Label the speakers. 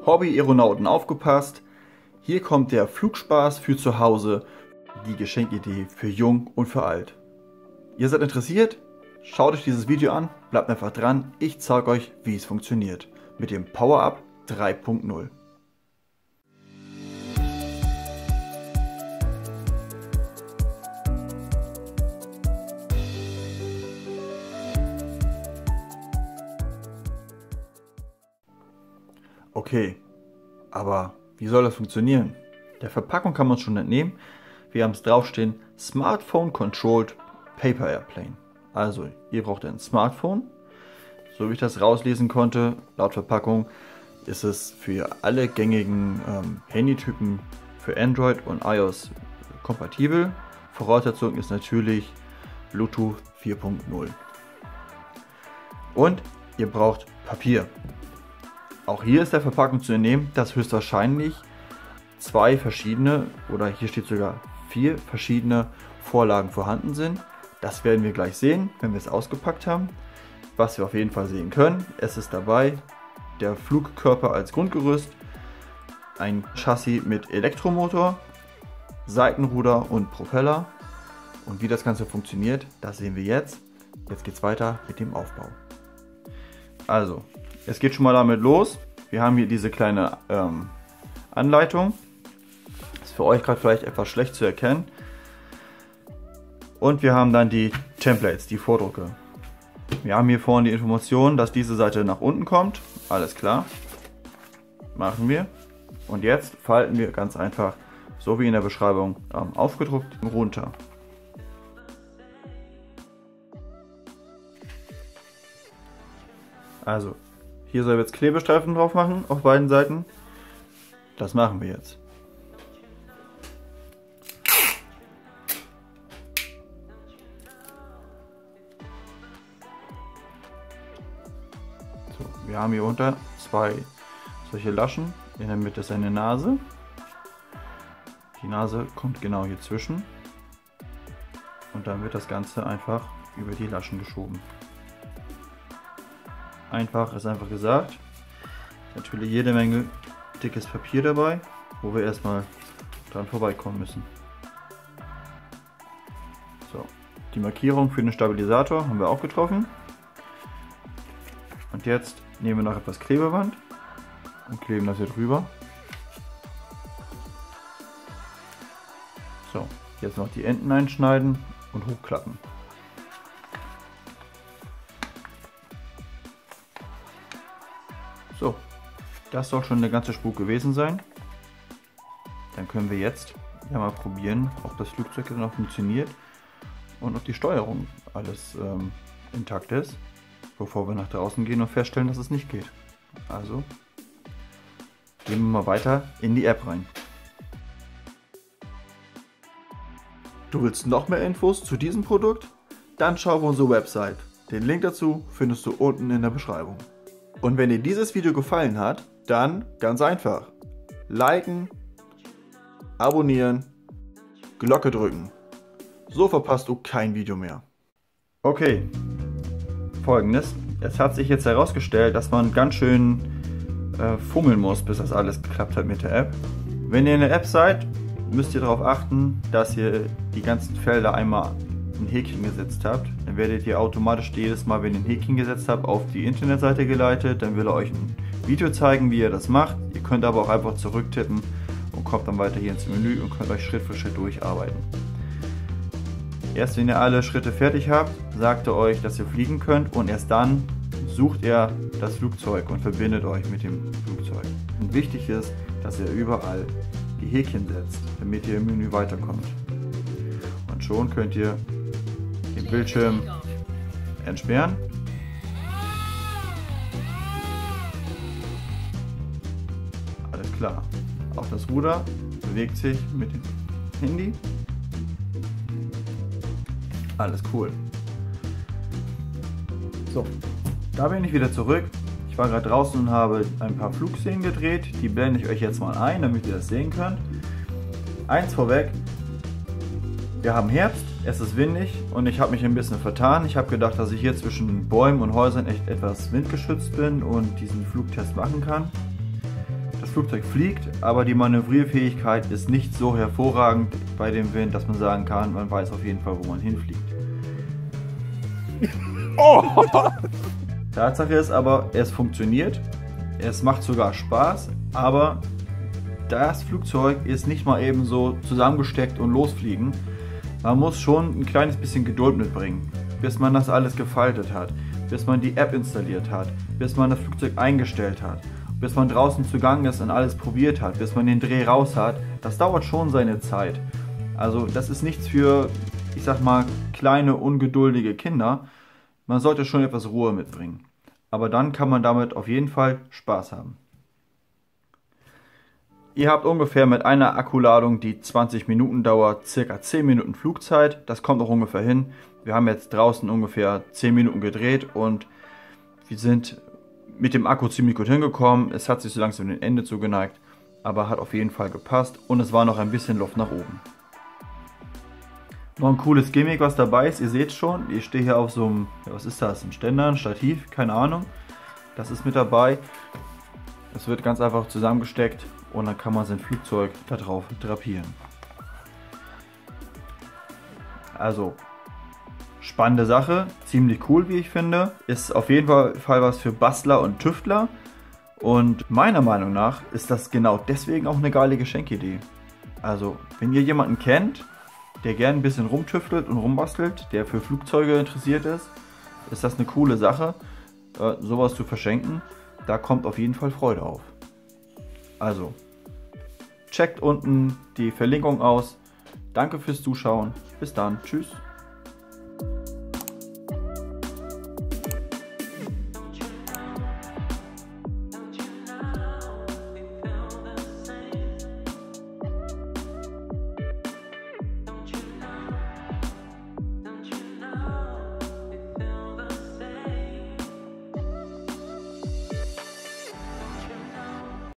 Speaker 1: Hobby-Aeronauten aufgepasst. Hier kommt der Flugspaß für zu Hause, die Geschenkidee für jung und für alt. Ihr seid interessiert? Schaut euch dieses Video an, bleibt einfach dran, ich zeige euch, wie es funktioniert. Mit dem Power-Up 3.0. Okay, aber wie soll das funktionieren? Der Verpackung kann man schon entnehmen. Wir haben es draufstehen, Smartphone Controlled Paper Airplane. Also, ihr braucht ein Smartphone. So wie ich das rauslesen konnte, laut Verpackung ist es für alle gängigen Handytypen für Android und iOS kompatibel. Voraussetzung ist natürlich Bluetooth 4.0. Und ihr braucht Papier. Auch hier ist der Verpackung zu entnehmen, dass höchstwahrscheinlich 2 verschiedene oder hier steht sogar 4 verschiedene Vorlagen vorhanden sind. Das werden wir gleich sehen, wenn wir es ausgepackt haben. Was wir auf jeden Fall sehen können, es ist dabei der Flugkörper als Grundgerüst, ein Chassis mit Elektromotor, Seitenruder und Propeller. Und wie das Ganze funktioniert, das sehen wir jetzt. Jetzt geht es weiter mit dem Aufbau. Also, es geht schon mal damit los. Wir haben hier diese kleine Anleitung. Ist für euch gerade vielleicht etwas schlecht zu erkennen. Und wir haben dann die Templates, die Vordrucke. Wir haben hier vorne die Information, dass diese Seite nach unten kommt. Alles klar. Machen wir. Und jetzt falten wir ganz einfach, so wie in der Beschreibung aufgedruckt, runter. Also, hier soll jetzt Klebestreifen drauf machen, auf beiden Seiten. Das machen wir jetzt. So, wir haben hier unter 2 solche Laschen. In der Mitte ist eine Nase. Die Nase kommt genau hier zwischen. Und dann wird das Ganze einfach über die Laschen geschoben. Einfach ist einfach gesagt. Natürlich jede Menge dickes Papier dabei, wo wir erstmal dran vorbeikommen müssen. So, die Markierung für den Stabilisator haben wir auch getroffen. Und jetzt nehmen wir noch etwas Klebeband und kleben das hier drüber. So, jetzt noch die Enden einschneiden und hochklappen. So, das soll schon eine ganze Spur gewesen sein. Dann können wir jetzt ja mal probieren, ob das Flugzeug noch funktioniert und ob die Steuerung alles intakt ist, bevor wir nach draußen gehen und feststellen, dass es nicht geht. Also gehen wir mal weiter in die App rein. Du willst noch mehr Infos zu diesem Produkt? Dann schau auf unsere Website. Den Link dazu findest du unten in der Beschreibung. Und wenn dir dieses Video gefallen hat, dann ganz einfach liken, abonnieren, Glocke drücken. So verpasst du kein Video mehr. Okay, Folgendes. Es hat sich jetzt herausgestellt, dass man ganz schön fummeln muss, bis das alles geklappt hat mit der App. Wenn ihr in der App seid, müsst ihr darauf achten, dass ihr die ganzen Felder einmal ein Häkchen gesetzt habt, dann werdet ihr automatisch jedes Mal, wenn ihr ein Häkchen gesetzt habt, auf die Internetseite geleitet. Dann will er euch ein Video zeigen, wie ihr das macht. Ihr könnt aber auch einfach zurücktippen und kommt dann weiter hier ins Menü und könnt euch Schritt für Schritt durcharbeiten. Erst wenn ihr alle Schritte fertig habt, sagt er euch, dass ihr fliegen könnt und erst dann sucht er das Flugzeug und verbindet euch mit dem Flugzeug. Und wichtig ist, dass ihr überall die Häkchen setzt, damit ihr im Menü weiterkommt. Und schon könnt ihr den Bildschirm entsperren. Alles klar. Auch das Ruder bewegt sich mit dem Handy. Alles cool. So, da bin ich wieder zurück. Ich war gerade draußen und habe ein paar Flugszenen gedreht. Die blende ich euch jetzt mal ein, damit ihr das sehen könnt. Eins vorweg. Wir haben Herbst, es ist windig und ich habe mich ein bisschen vertan. Ich habe gedacht, dass ich hier zwischen Bäumen und Häusern echt etwas windgeschützt bin und diesen Flugtest machen kann. Flugzeug fliegt, aber die Manövrierfähigkeit ist nicht so hervorragend bei dem Wind, dass man sagen kann, man weiß auf jeden Fall, wo man hinfliegt. Oh. Tatsache ist aber, es funktioniert, es macht sogar Spaß, aber das Flugzeug ist nicht mal eben so zusammengesteckt und losfliegen. Man muss schon ein kleines bisschen Geduld mitbringen, bis man das alles gefaltet hat, bis man die App installiert hat, bis man das Flugzeug eingestellt hat, bis man draußen zugange ist und alles probiert hat, bis man den Dreh raus hat. Das dauert schon seine Zeit. Also das ist nichts für, ich sag mal, kleine, ungeduldige Kinder. Man sollte schon etwas Ruhe mitbringen. Aber dann kann man damit auf jeden Fall Spaß haben. Ihr habt ungefähr mit einer Akkuladung, die 20 Minuten dauert, circa 10 Minuten Flugzeit. Das kommt auch ungefähr hin. Wir haben jetzt draußen ungefähr 10 Minuten gedreht und wir sind mit dem Akku ziemlich gut hingekommen. Es hat sich so langsam dem Ende zugeneigt, aber hat auf jeden Fall gepasst und es war noch ein bisschen Luft nach oben. Noch ein cooles Gimmick, was dabei ist. Ihr seht schon, ich stehe hier auf so einem, was ist das, ein Ständer, ein Stativ, keine Ahnung. Das ist mit dabei. Es wird ganz einfach zusammengesteckt und dann kann man sein Flugzeug da drauf drapieren. Also, spannende Sache, ziemlich cool, wie ich finde. Ist auf jeden Fall was für Bastler und Tüftler. Und meiner Meinung nach ist das genau deswegen auch eine geile Geschenkidee. Also, wenn ihr jemanden kennt, der gerne ein bisschen rumtüftelt und rumbastelt, der für Flugzeuge interessiert ist das eine coole Sache, sowas zu verschenken. Da kommt auf jeden Fall Freude auf. Also, checkt unten die Verlinkung aus. Danke fürs Zuschauen. Bis dann. Tschüss.